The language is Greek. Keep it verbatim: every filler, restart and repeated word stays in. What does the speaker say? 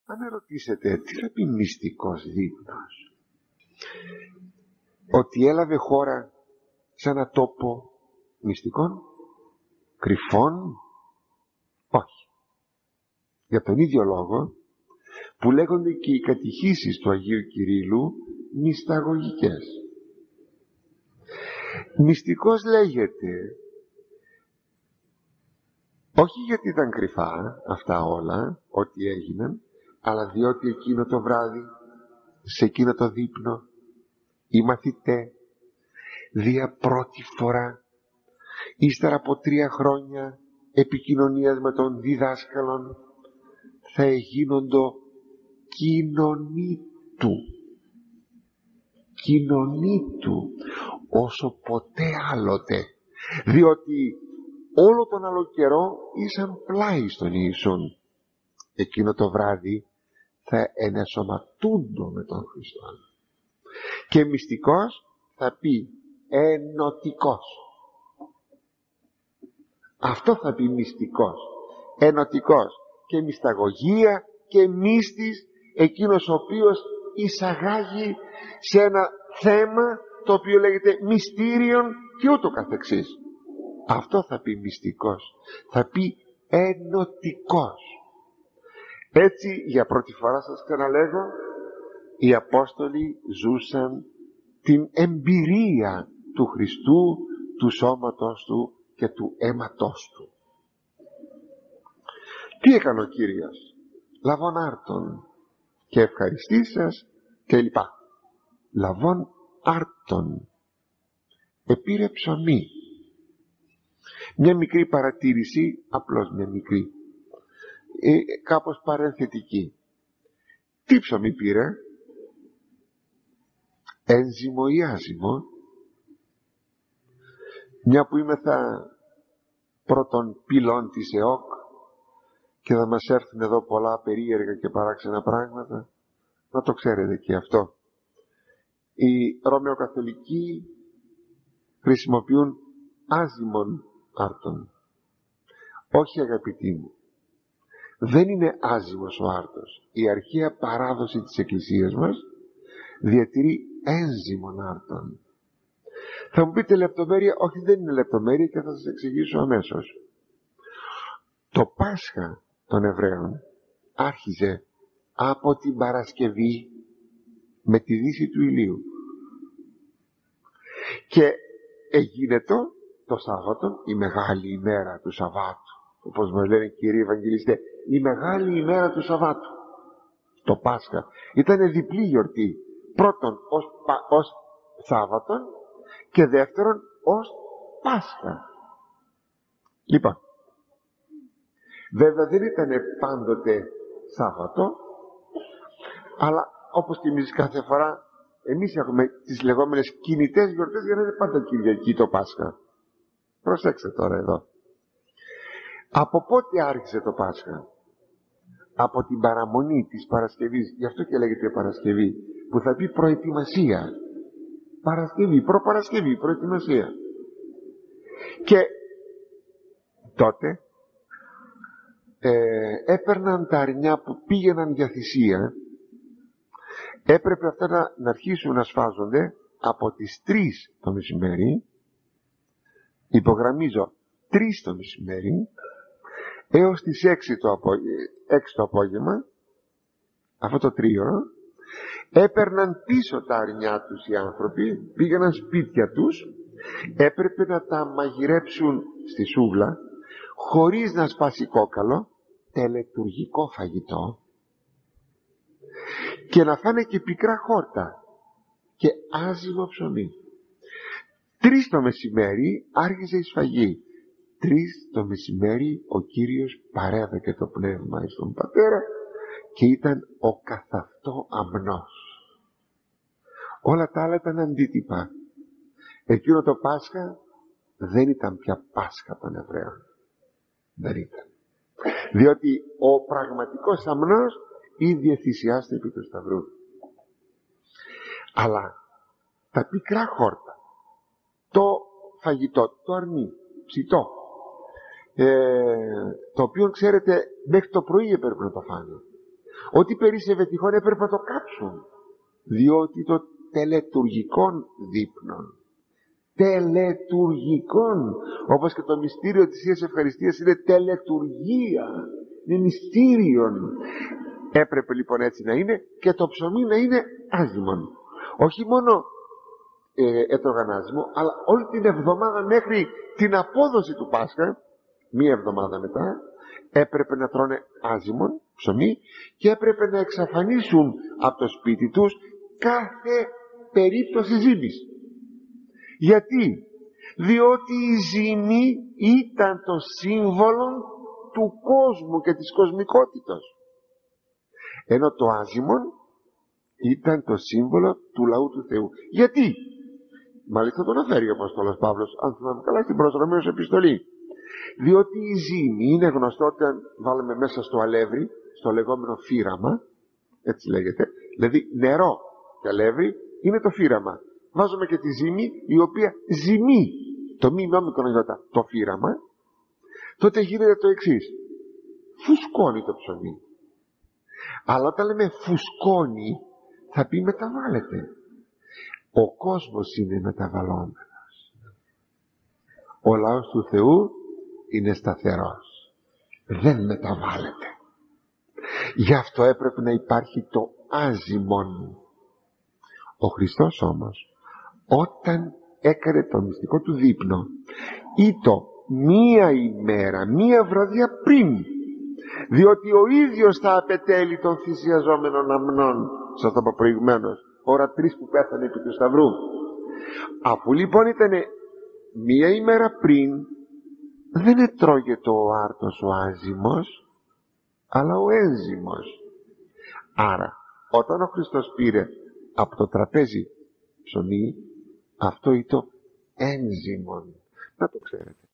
Αν ρωτήσετε τι θα πει μυστικός δείπνος, ότι έλαβε χώρα σε ένα τόπο μυστικών, κρυφών, όχι. Για τον ίδιο λόγο που λέγονται και οι κατηχήσεις του Αγίου Κυρίλλου μυσταγωγικές. Μυστικός λέγεται όχι γιατί ήταν κρυφά αυτά όλα, ό,τι έγιναν, αλλά διότι εκείνο το βράδυ, σε εκείνο το δείπνο, οι μαθητές δια πρώτη φορά, ύστερα από τρία χρόνια επικοινωνίας με τον διδάσκαλον, θα εγίνοντο κοινωνή του. Κοινωνή του όσο ποτέ άλλοτε, διότι όλο τον άλλο καιρό ήσαν πλάι στον Ιησούν. Εκείνο το βράδυ θα ενεσωματούντο με τον Χριστό. Και μυστικός θα πει ενωτικός. Αυτό θα πει μυστικός, ενωτικός. Και μυσταγωγία και μύστης, εκείνος ο οποίος εισαγάγει σε ένα θέμα το οποίο λέγεται μυστήριον και ούτω καθεξής. Αυτό θα πει μυστικός, θα πει ενωτικός. Έτσι, για πρώτη φορά σας ξαναλέγω, οι Απόστολοι ζούσαν την εμπειρία του Χριστού, του σώματος του και του αίματος του. Τι έκανε ο Κύριος? Λαβών άρτων και ευχαριστήσας και λοιπά. Λαβών άρτων επήρε ψωμί. Μια μικρή παρατήρηση, απλώς μια μικρή, ε, κάπως παρενθετική. Τι ψωμί πήρε? Ένζυμο ή άζυμο? Μια που είμαι θα πρώτον πυλών της ΕΟΚ και θα μας έρθουν εδώ πολλά περίεργα και παράξενα πράγματα, να το ξέρετε και αυτό. Οι Ρωμαιοκαθολικοί χρησιμοποιούν άζυμον άρτων. Όχι, αγαπητοί μου, δεν είναι άζυμος ο άρτος. Η αρχαία παράδοση της Εκκλησίας μας διατηρεί ένζυμον άρτων. Θα μου πείτε λεπτομέρεια? Όχι, δεν είναι λεπτομέρεια και θα σας εξηγήσω αμέσως. Το Πάσχα των Εβραίων άρχιζε από την Παρασκευή με τη δύση του ηλίου και εγίνετο το Σάββατο, η μεγάλη ημέρα του Σαββάτου, όπως μας λένε κύριοι Ευαγγελιστές, η μεγάλη ημέρα του Σαββάτου, το Πάσχα. Ήταν διπλή γιορτή, πρώτον ως, ως Σάββατον και δεύτερον ως Πάσχα. Λοιπόν, βέβαια δεν ήταν πάντοτε Σάββατο, αλλά όπως και εμείς κάθε φορά, εμείς έχουμε τις λεγόμενες κινητές γιορτές για να είναι πάντα Κυριακή το Πάσχα. Προσέξτε τώρα εδώ. Από πότε άρχισε το Πάσχα? Από την παραμονή της Παρασκευής, γι' αυτό και λέγεται Παρασκευή, που θα πει προετοιμασία. Παρασκευή, προπαρασκευή, προετοιμασία. Και τότε ε, έπαιρναν τα αρνιά που πήγαιναν για θυσία, έπρεπε αυτά να, να αρχίσουν να σφάζονται από τις τρεις το μεσημέρι, υπογραμμίζω τρεις το μεσημέρι, έως τις έξι το, απο... έξι το απόγευμα, αυτό το τρίωρο. Έπαιρναν πίσω τα αρνιά τους οι άνθρωποι, πήγαιναν σπίτια τους, έπρεπε να τα μαγειρέψουν στη σούβλα, χωρίς να σπάσει κόκαλο, τελετουργικό φαγητό, και να φάνε και πικρά χόρτα και άζυμο ψωμί. Τρεις το μεσημέρι άρχισε η σφαγή. Τρεις το μεσημέρι ο Κύριος παρέδωκε το πνεύμα εις τον Πατέρα και ήταν ο καθαυτό αμνός. Όλα τα άλλα ήταν αντίτυπα. Εκείνο το Πάσχα δεν ήταν πια Πάσχα των Εβραίων. Δεν ήταν. Διότι ο πραγματικός αμνός ήδη θυσιάστηκε επί του Σταυρού. Αλλά τα πικρά χόρτα, το φαγητό, το αρνί, ψητό, ε, το οποίο ξέρετε μέχρι το πρωί έπρεπε να το φάνε. Ό,τι περίσσευε τυχόν έπρεπε να το κάψουν, διότι το τελετουργικών δείπνων, τελετουργικών, όπως και το μυστήριο της Θείας Ευχαριστίας είναι τελετουργία, είναι μυστήριον. Έπρεπε λοιπόν έτσι να είναι, και το ψωμί να είναι άζυμον. Όχι μόνο ε, έτρωγαν άζυμο, αλλά όλη την εβδομάδα μέχρι την απόδοση του Πάσχα, μία εβδομάδα μετά, έπρεπε να τρώνε άζυμον, ψωμί, και έπρεπε να εξαφανίσουν από το σπίτι τους κάθε περίπτωση ζύμης. Γιατί? Διότι η ζύμη ήταν το σύμβολο του κόσμου και της κοσμικότητας, ενώ το άζυμον ήταν το σύμβολο του λαού του Θεού. Γιατί? Μάλιστα τον αναφέρει ο Απόστολος Παύλος, αν θυμάμαι καλά, στην προς Ρωμαίους επιστολή. Διότι η ζύμη είναι γνωστό όταν βάλουμε μέσα στο αλεύρι, στο λεγόμενο φύραμα, έτσι λέγεται, δηλαδή νερό και αλεύρι είναι το φύραμα. Βάζουμε και τη ζύμη, η οποία ζυμεί το μη νόμικο ιότα το φύραμα, τότε γίνεται το εξής: φουσκώνει το ψωμί. Αλλά όταν λέμε φουσκώνει, θα πει μεταβάλλεται. Ο κόσμος είναι μεταβαλλόμενος. Ο λαός του Θεού είναι σταθερός, δεν μεταβάλλεται. Γι' αυτό έπρεπε να υπάρχει το άζυμον. Ο Χριστός όμως, όταν έκανε το μυστικό του δείπνο, ήτο μία ημέρα, μία βραδιά πριν, διότι ο ίδιος θα απετέλει των θυσιαζόμενων αμνών. Σας το είπα προηγουμένως, ώρα τρεις που πέθανε επί του Σταυρού. Αφού λοιπόν ήταν μία ημέρα πριν, δεν ετρώγεται ο άρτος ο άζυμος, αλλά ο ένζυμος. Άρα όταν ο Χριστός πήρε από το τραπέζι ψωμί, αυτό ήταν ένζυμον. Να το ξέρετε.